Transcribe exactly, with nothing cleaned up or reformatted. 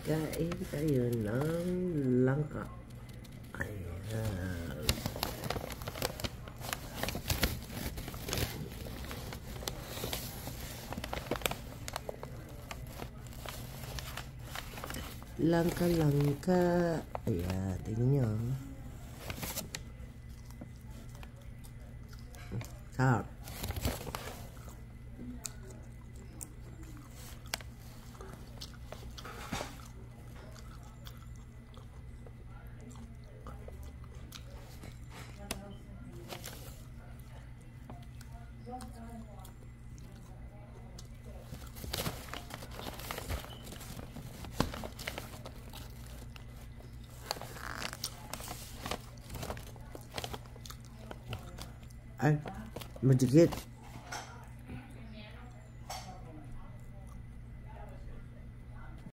Kain tayo ng langka. Ayan. Langka-langka. Ayan, tingnan nyo. Sarap. Ay, madikit.